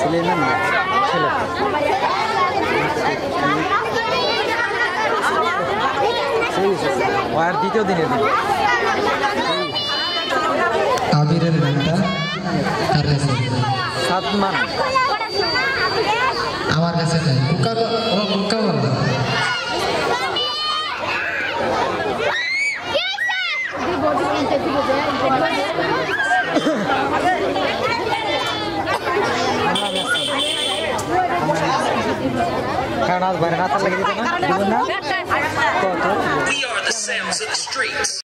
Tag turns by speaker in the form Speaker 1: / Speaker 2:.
Speaker 1: সুলেমান ছেলে আর দ্বিতীয় দিনের দিন
Speaker 2: আবিরের গানটা কার কাছে
Speaker 1: সাদমান
Speaker 2: আমার কাছে নাই মুক্কা বললাম
Speaker 1: কারণ আজ বাইরে রাত লাগে দিত না
Speaker 3: We are the Sam's of the streets.